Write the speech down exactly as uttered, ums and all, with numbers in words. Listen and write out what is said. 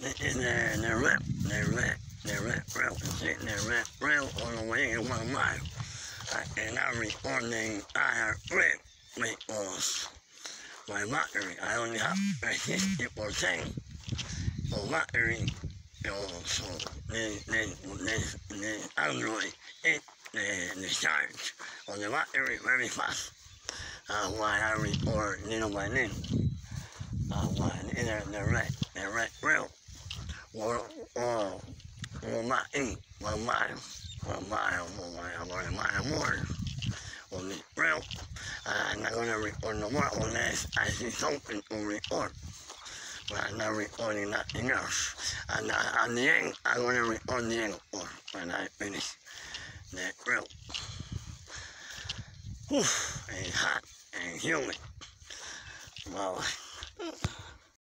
in the, the rep, the rep, the rep rail, sitting the rep rail on the way in one mile. And I'm recording I rip because my battery, I only have fifty percent of battery. So the, the, the, the Android, it, the, the charge of the battery very fast. Uh, why I record little by little. Uh, why in the, the red, the red rail, or, or, or not in one mile, one mile, one mile, one mile more on the rail. Uh, I'm not gonna record no more unless I see something to record. But I'm not recording nothing else. And uh, at the end, I'm gonna record the end when I finish the rail. Whew, it's hot and humid. Well,